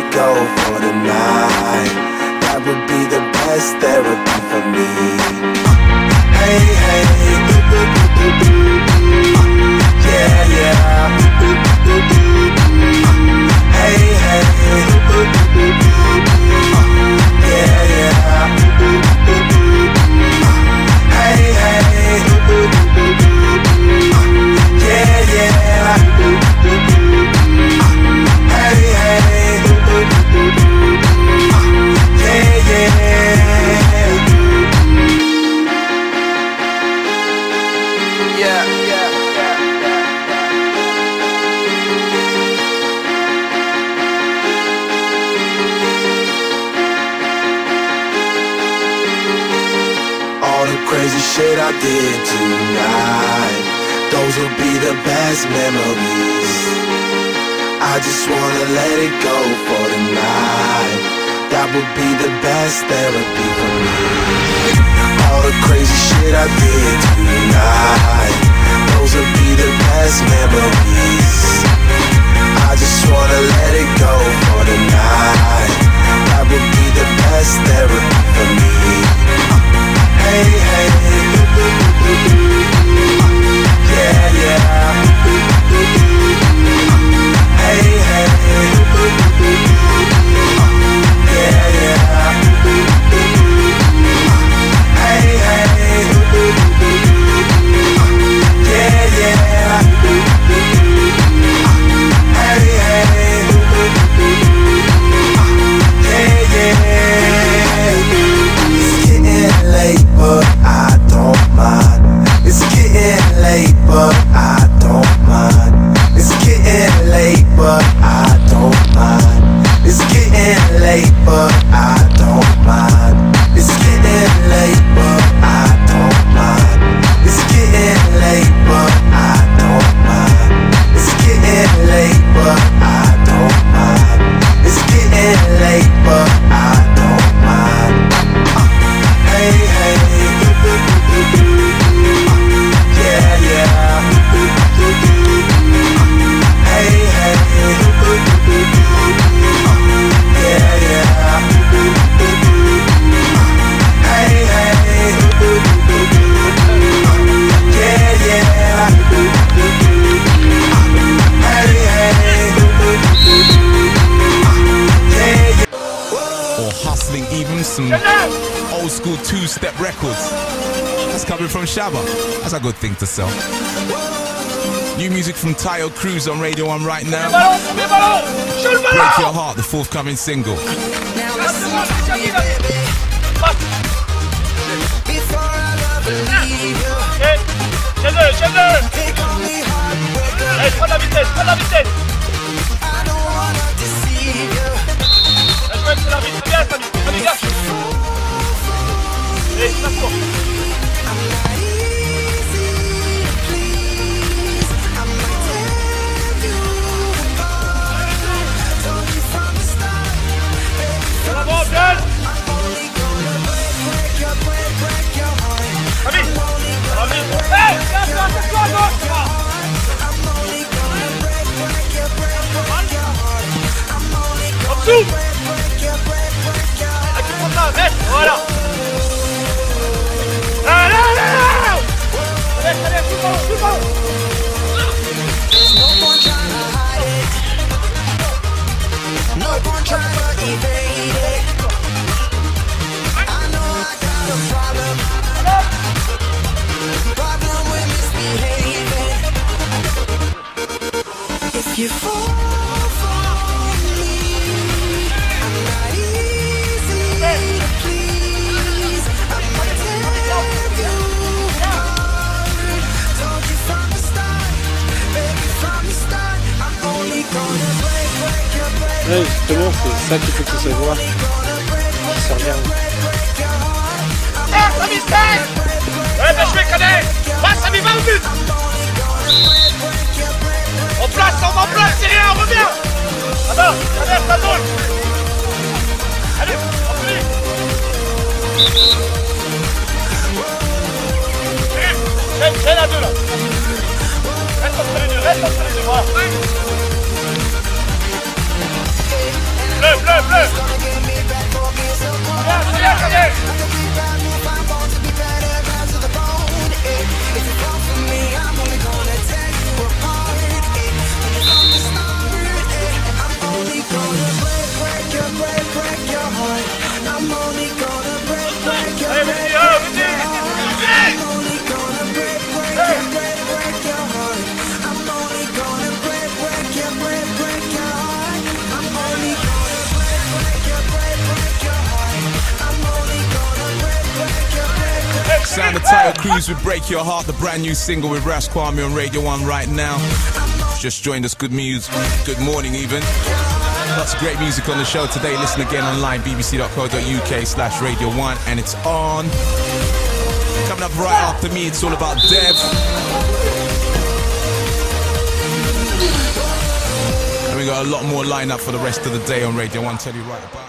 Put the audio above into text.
go for the night. That would be the best therapy for me. Hey, hey, yeah, yeah. Hey, hey, yeah, yeah. Hey, hey, yeah, yeah. Hey, hey, yeah, yeah. All the crazy shit I did tonight, those will be the best memories. I just wanna let it go for the night. That would be the best therapy for me. All the crazy shit I did tonight, those will be the best memories. I just wanna let it go for the night. That would be the best therapy for me. Hey, hey, yeah, yeah. Hey, hey, yeah, yeah. Hey, hey, yeah, yeah. Hey, hey, yeah, yeah. It's getting late, but I don't mind. It's getting late, but I don't mind. It's getting late, but I don't mind. It's getting late, but I don't mind. It's getting late, but I don't mind. It's getting late, but I don't mind. It's getting late, but I don't mind. It's getting late, but I don't mind. Hey, hey, yeah, yeah. Hey, hey, yeah, yeah. Hey, hey, yeah, yeah. Hey, hey, yeah, yeah. Or hustling even some old school two-step records. That's coming from Shabba. That's a good thing to sell. New music from Tayo Cruz on Radio 1 right now. Break Your Heart, the forthcoming single. Voilà. No point trying to hide it. No point trying to evade it. I know I got a problem with misbehaving. If you fall for me, I'm not easy to please. I might tell you hard. Told you from the start, baby, from the start. I'm only gonna break your break. Ouais, justement, c'est ça qu'il faut que tu savoir. Ça regarde. Ouais, ben je vais connaître. Ouais, ça m'y va au but. On place, c'est rien, on revient. Attends, traverse la zone. Allez, on finit. C'est la deux là. Reste entre les deux, voilà. Lève, Sound of Tayo Cruz with Break Your Heart, the brand new single with Ras Kwame on Radio 1 right now. Just joined us, good music, good morning even. Lots of great music on the show today. Listen again online, bbc.co.uk/Radio 1, and it's on. Coming up right after me, it's all about Dev. And we got a lot more lined up for the rest of the day on Radio 1. Tell you right about it.